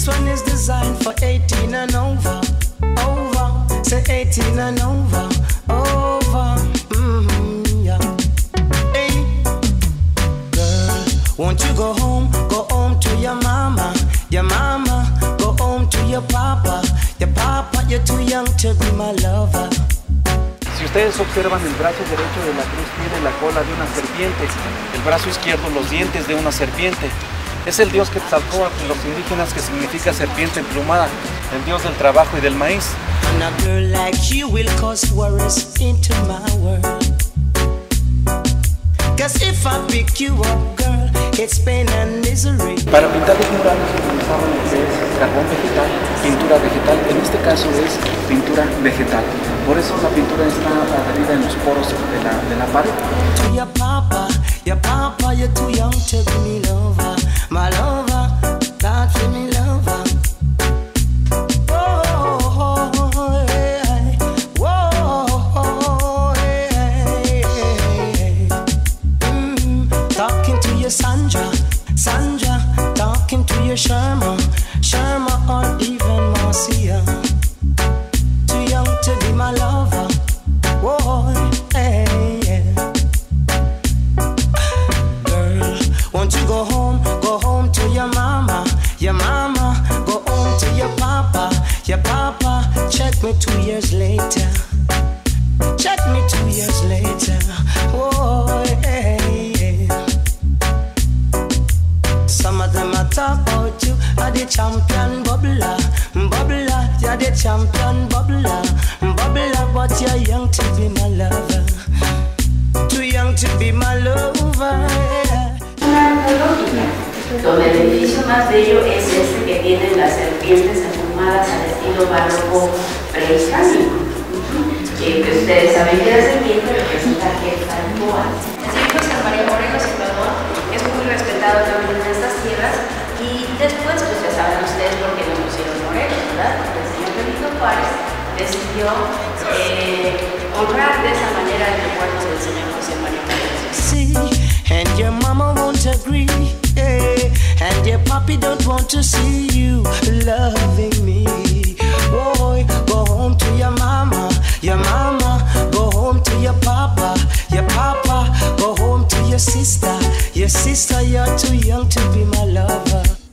one is designed for 18 and over. Over, say 18 and over. Over, yeah. Hey, girl, won't you go home to your mama? Your mama, go home to your papa. Your papa, you're too young to be my lover. Si ustedes observan, el brazo derecho de la cruz tiene la cola de una serpiente, el brazo izquierdo los dientes de una serpiente. Es el dios Quetzalcóatl de los indígenas, que significa serpiente emplumada, el dios del trabajo y del maíz. And a girl like you will cause worries into my world. Cause if I pick you up, girl, it's pain and misery. Para pintar los murales utilizamos lo que es carbón vegetal, pintura vegetal. En este caso es pintura vegetal. Por eso la pintura está adherida en los poros de la pared. To your papa, you're too young to be me lover. My lover, God for me lover. Whoa, hey, whoa, hey, talking to your Sandra, talking to your Sharma, or even Marcia. Too young to be my lover. Whoa, hey, yeah. Girl, won't you go home to your mama, go home to your papa, check me 2 years later, check me 2 years later. Whoa, hey, yeah. Some of them are talk about you are the champion bubbler, you're the champion bubbler, but you're young to be my lover, too young to be my lover, yeah. Una antología, donde el edificio más bello es este que tiene las serpientes emplumadas al estilo barroco prehispánico. Que ustedes saben que la serpiente representa Quetzalcóatl. El señor José María Morelos Ecuador es muy respetado también en estas tierras, y después, pues ya saben ustedes por qué nos pusieron Morelos, ¿verdad? Porque el señor Benito Juárez decidió honrar de esa manera el recuerdo del señor José María Morelos. See, and your mama won't agree, yeah, and your papi don't want to see you loving me. Boy, go home to your mama, go home to your papa, go home to your sister, you're too young to be my lover.